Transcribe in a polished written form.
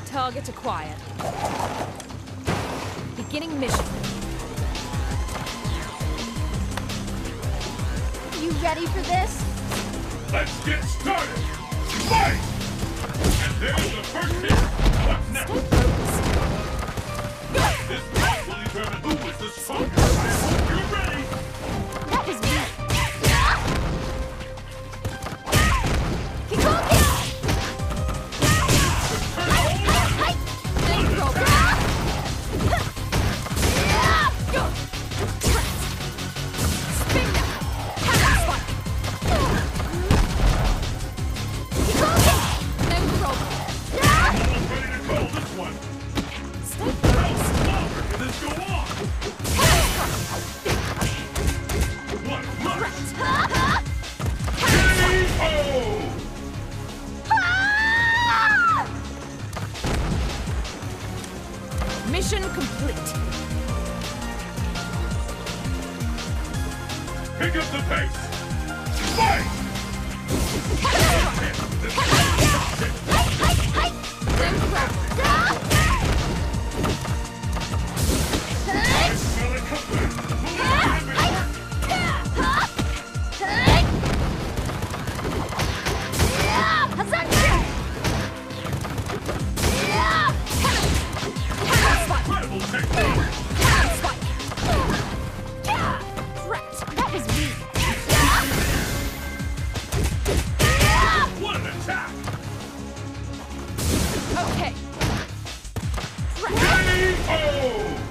Target acquired. Beginning mission. You ready for this? Let's get started! Fight! And there's the first hit! What's next? This fight will determine who is the strongest. You ready? That was me. Mission complete. Pick up the pace! Fight! What an attack! Okay. K.O.